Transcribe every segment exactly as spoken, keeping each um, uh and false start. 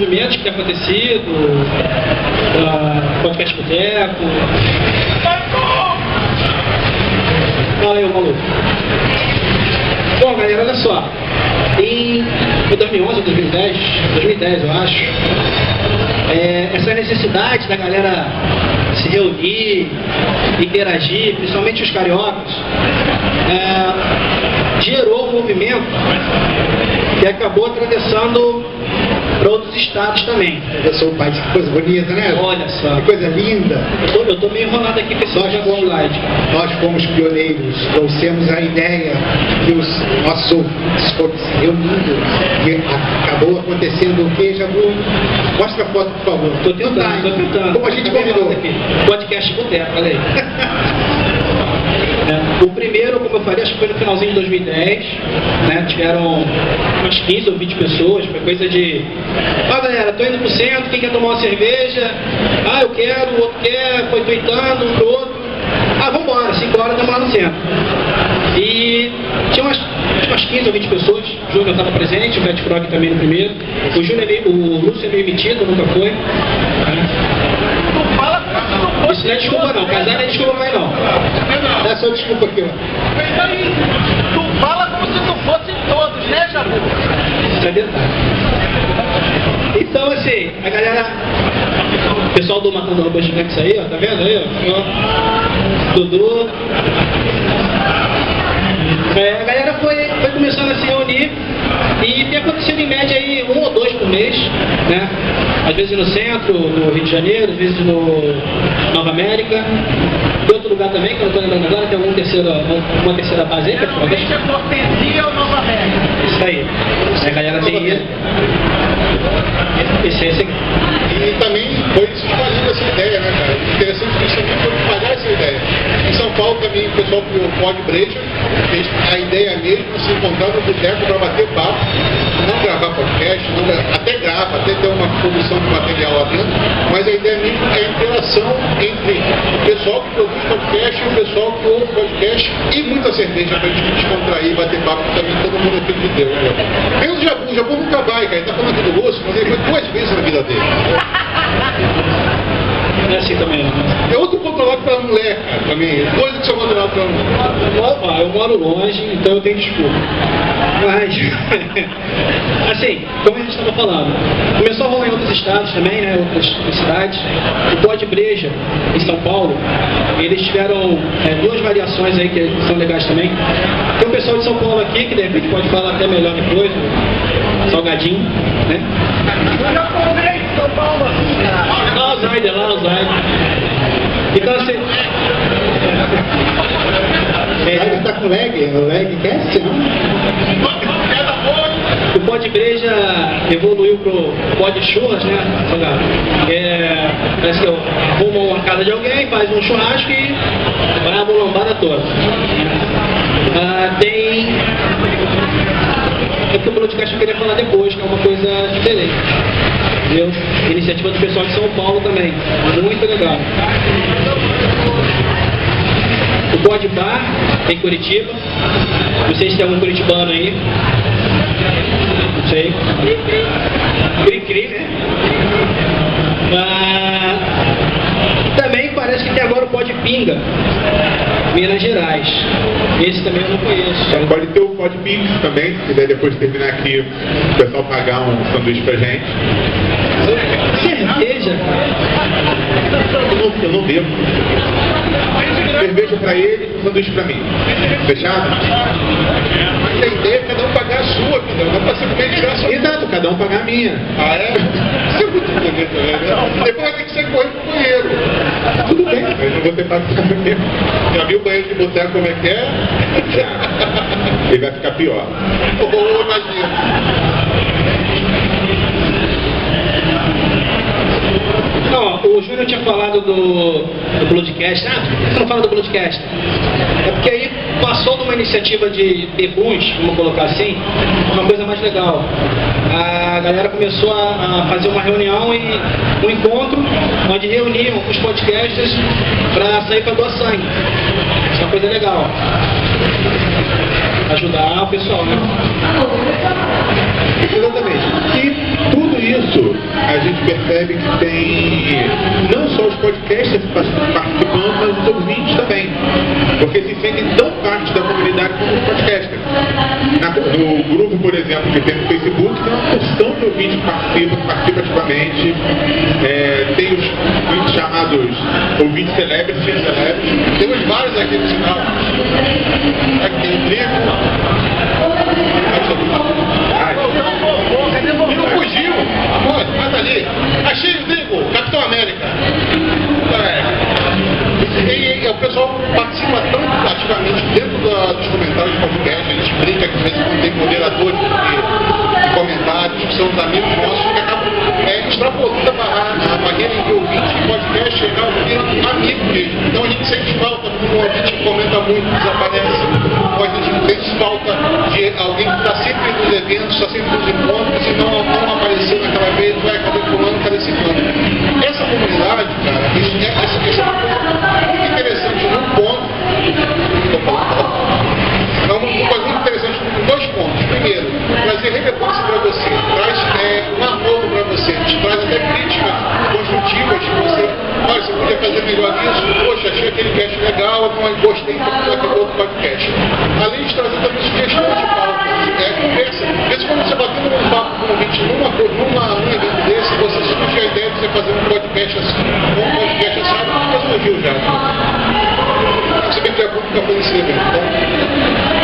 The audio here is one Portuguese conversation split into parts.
movimentos que tem acontecido, uh, podcast boteco. Fala aí, maluco. Bom, galera, olha só. Em dois mil e onze ou dois mil e dez, dois mil e dez eu acho, é, essa necessidade da galera se reunir, interagir, principalmente os cariocas, é, gerou um movimento que acabou atravessando para outros estados também. Eu sou o pai, que coisa bonita, né? Olha só. Que coisa linda. Eu tô, eu tô meio enrolado aqui com esse nós fomos, slide. Nós fomos pioneiros, trouxemos a ideia que os nossos ouvintes foram se reunindo e acabou acontecendo o que, Jabu? Mostra a foto, por favor. Tô tentando, tô tentando. Como a gente combinou. Podcast boteco, olha aí. É, o primeiro, como eu falei, acho que foi no finalzinho de dois mil e dez, né? Tiveram umas quinze ou vinte pessoas, foi coisa de... Ó, ah, galera, tô indo pro centro, quem quer tomar uma cerveja? Ah, eu quero, o outro quer, foi tweetando um pro outro. Ah, vambora, cinco horas estamos lá no centro. E tinha umas, umas quinze ou vinte pessoas, o Júnior estava presente, o Beth Frog também no primeiro. O, Júnior é meio, o Lúcio é meio metido, nunca foi. Isso não é desculpa não, casar não é desculpa mais não. Dá só desculpa aqui, ó. Tu fala como se tu fosse todos, né, Jabu? Isso é detalhe. Então, assim, a galera... O pessoal do Matando Robôs Gigantes aí, ó, tá vendo aí, ó? Dudu... É, a galera foi, foi começando a se reunir e tem acontecido em média aí um ou dois por mês, né? Às vezes no centro, no Rio de Janeiro, às vezes no Nova América, em outro lugar também, que eu não estou lembrando agora, tem alguma terceira, uma terceira base aí, é Cortesia ou Nova América? Isso aí. A galera tem esse, esse, esse aqui. E também foi se espalhando essa ideia, né, cara? Interessante que isso também foi espalhar essa ideia. Em São Paulo também o pessoal do Pod Breja fez a ideia mesmo de se encontrar no boteco para bater papo, não gravar podcast, não gravar, até grava, até ter uma produção de material lá dentro, mas a ideia mesmo é a interação entre o pessoal que produz podcast e o pessoal que ouve podcast e muita cerveja para a gente descontrair e bater papo, que também todo mundo é filho de Deus. Né? Menos o Jabu, o Jabu nunca vai, cara, ele tá falando aqui do Lúcio, mas ele foi duas vezes na vida dele. Não é assim também, não. É outro ponto lá para a mulher, cara, também. Coisa que você manda lá para a mulher. Eu moro longe, então eu tenho desculpa. Mas, assim, como a gente estava falando, começou a rolar em outros estados também, né, outras cidades. O Pod Breja, em São Paulo, eles tiveram é, duas variações aí que são legais também. Tem um pessoal de São Paulo aqui, que de repente pode falar até melhor depois, o Salgadinho, né? Eu já comprei em São Paulo aqui, cara. Lá, Alzheimer, lá, Alzheimer. Então, assim... É, ele tá com lag, o lag cast, não? O Pod Breja evoluiu pro Pod Churras, né? É, parece que arruma uma casa de alguém, faz um churrasco e vai a lambada toda. Ah, tem... É que o podcast eu queria falar depois, que é uma coisa diferente. Entendeu? Iniciativa do pessoal de São Paulo também. Muito legal. O Pod Bar em Curitiba. Não sei se tem algum curitibano aí. Não sei. Cri-cri, né? Ah, também parece que tem agora o Pod Pinga, Minas Gerais. Esse também eu não conheço. Então, pode ter o Pod Pix também, se quiser depois terminar aqui, o pessoal pagar um sanduíche pra gente. Cerveja? Eu não, eu não bebo. Cerveja pra ele e sanduíche pra mim. Fechado? Mas a ideia é cada um pagar a sua, entendeu? Não é pra ser comer de graça. Exato, cada um pagar a minha. Ah, é? Isso é muito bonito, né? Depois vai ter que ser correr pro banheiro. Tudo bem, mas não vou ter pago pra mim mesmo. Já viu o banheiro de boteco como é que é? Ele vai ficar pior. Oh, imagina. Não, o Júnior tinha falado do, do Bloodcast. Ah, por que você não fala do Bloodcast? É porque aí passou de uma iniciativa de debuts, vamos colocar assim, uma coisa mais legal. A galera começou a, a fazer uma reunião e um encontro onde reuniam os podcasters para sair para doar sangue. Isso é uma coisa legal. ajudar o pessoal, né? Exatamente. E tudo isso a gente percebe que tem não só os podcasters participando, mas os ouvintes também. Porque se sentem tão parte da comunidade como os podcasters. Na, no grupo, por exemplo, que tem no Facebook, tem uma porção de ouvintes que participam, que participam ativamente. É, tem os ouvintes chamados ouvintes celebres, celebres. Temos vários aqui no sinal. Aqui tem o Trigo. E não fugiu. Amor, mata ali. Achei o Trigo, Capitão América. É. E, e o pessoal participa tão ativamente dentro da, dos comentários do podcast. A gente brinca que às vezes quando tem moderadores de, de comentários, que são os amigos nossos, que acabam é, extrapolando a, a barreira entre ouvinte e podcast, chegar a ouvir amigo mesmo. Então a gente sente falta quando um ouvinte comenta muito, desaparece. Ou a gente sente falta de alguém que está sempre nos eventos, está sempre nos encontros, e não, não apareceu naquela vez, vai cadê fulano, cadê ciclano. Essa comunidade, cara, isso, essa, essa é uma coisa muito interessante num ponto. É uma coisa muito interessante em dois pontos. Primeiro, trazer relevância para você, traz é, um apoio para você, te traz até críticas construtivas que você, olha, você podia fazer melhor isso, poxa, achei aquele cast legal, não gostei daquele outro podcast. Além de trazer também sugestões de pauta, é, conversa. Mesmo quando você batendo num papo com um ouvinte numa, numa, num evento desse, você surge a ideia de você fazer um podcast assim, um podcast assim, mas surgiu já. Você vê que é público fazer esse evento, então.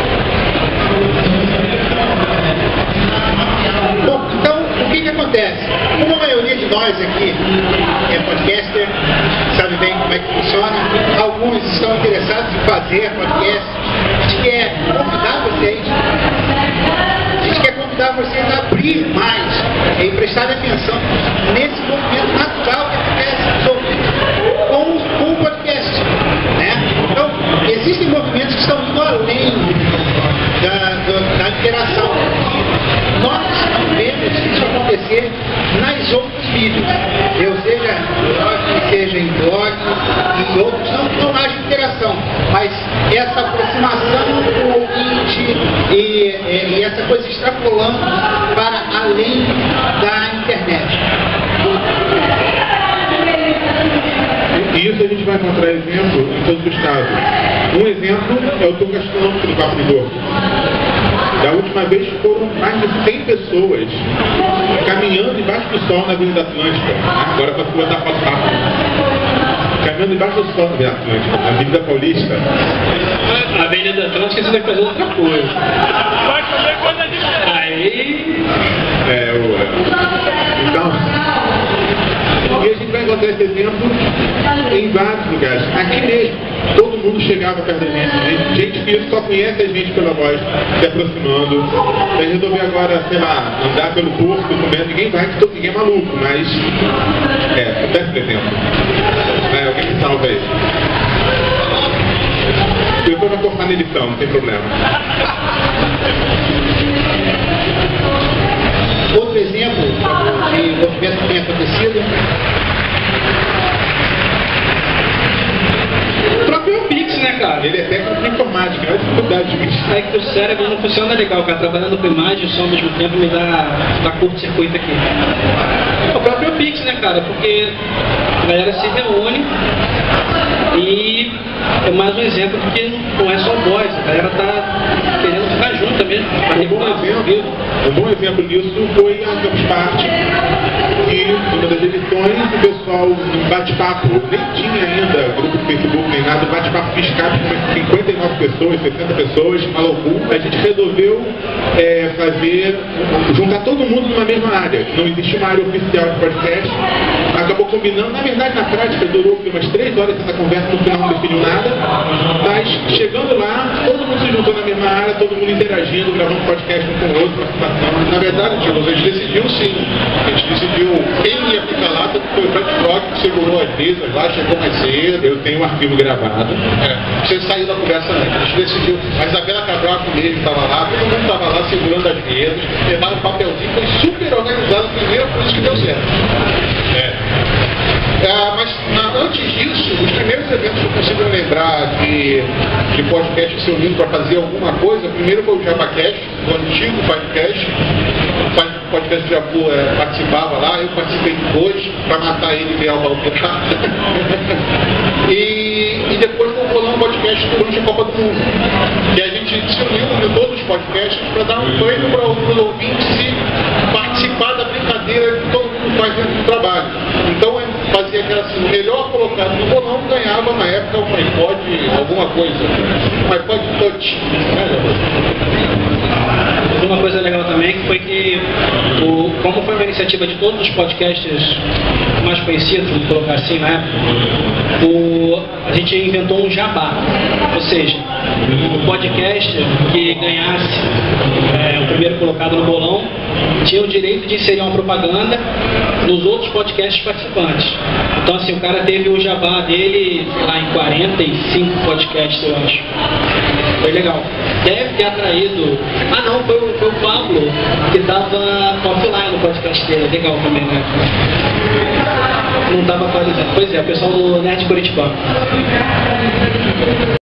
Bom, então, o que que acontece? Como a maioria de nós aqui é podcaster, sabe bem como é que funciona, alguns estão interessados em fazer podcast, a gente quer convidar vocês, a gente quer convidar vocês a abrir mais e prestar atenção nesse movimento natural que acontece com, com o podcast, né? Então, existem movimentos que estão indo além da, da, da interação. Nós vemos isso acontecer nas outras mídias, ou seja em blog, seja em blog e outros, não, não haja interação, mas essa aproximação com o ouvinte e, e, e essa coisa extrapolando para além da internet. E isso a gente vai encontrar exemplo em todos os casos. Um exemplo é o Tom Gastronômico do Papo de Gordo. Da última vez foram mais de cem pessoas caminhando embaixo do sol na Avenida Atlântica. Agora para começar a papo. Caminhando embaixo do sol na Avenida Atlântica, na Avenida Paulista. A Avenida Atlântica você vai fazer outra coisa. Vai fazer coisa diferente. Aí. É, o. Então. E a gente vai encontrar esse exemplo em vários lugares. Aqui mesmo, todo mundo chegava perto da gente. Gente que só conhece a gente pela voz, se aproximando. A gente resolveu agora, sei lá, andar pelo porto, comendo. Ninguém vai, que todo ninguém é maluco, mas. É, dá esse exemplo. É, alguém me salva aí. Depois vai cortar na edição, não tem problema. Outro exemplo de movimento que tem acontecido, O próprio Pix, né, cara? Ele é técnico de informática, não é dificuldade de É que o cérebro não funciona legal, cara. Trabalhando com imagem e som ao mesmo tempo me dá, dá curto-circuito aqui. O próprio Pix, né, cara? Porque a galera se reúne e é mais um exemplo de que não é só voz, a galera tá querendo ficar junta mesmo. Um bom exemplo, um bom exemplo disso foi a Campus Party, que uma das edições o pessoal no bate-papo, nem tinha ainda grupo do Facebook nem nada, o bate-papo de Skype com cinquenta e nove pessoas, sessenta pessoas, uma loucura. A gente resolveu é, fazer, juntar todo mundo numa mesma área. Não existia uma área oficial de podcast, acabou combinando, na verdade na prática durou umas três horas essa conversa, no final não definiu nada, mas chegando lá, todo mundo se juntou na mesma área, todo mundo interagindo, gravando podcast um com o outro, participação. Na verdade, tio, a gente decidiu sim. A gente decidiu quem ia ficar lá, tanto foi o Frank Frog que segurou as mesas lá, chegou mais cedo. Eu tenho um arquivo gravado. É, você saiu da conversa antes. A gente decidiu. A Isabela Cabral comigo estava lá, todo mundo estava lá segurando as mesas, levaram um papelzinho, foi super organizado primeiro, por isso que deu certo. É. Ah, mas na, antes disso, os primeiros eventos que eu consigo lembrar de, de podcast se unindo para fazer alguma coisa, primeiro foi o JabaCast, o antigo podcast. O podcast já é, participava lá, eu participei de dois para matar ele e criar o Baldur. e, e depois foi o Bolão Podcast durante a Copa do Mundo. E a gente se uniu em todos os podcasts para dar um prêmio para os ouvintes e participar da brincadeira que todo mundo faz dentro do trabalho. Então fazia aquela assim, o melhor colocado no bolão ganhava na época um iPod, alguma coisa. Um iPod Touch. Uma coisa legal também que foi que, o, como foi uma iniciativa de todos os podcasters mais conhecidos, vamos colocar assim na época, o, a gente inventou um jabá. Ou seja, o podcaster que ganhasse é, o primeiro colocado no bolão tinha o direito de inserir uma propaganda nos outros podcasts participantes. Então assim, o cara teve o jabá dele, sei lá, em quarenta e cinco podcasts, eu acho. Foi legal. Deve ter atraído... Ah não, foi o, foi o Pablo que estava offline no podcast dele. Legal também, né? Não estava atualizando. Pois é, o pessoal do Nerd Curitiba.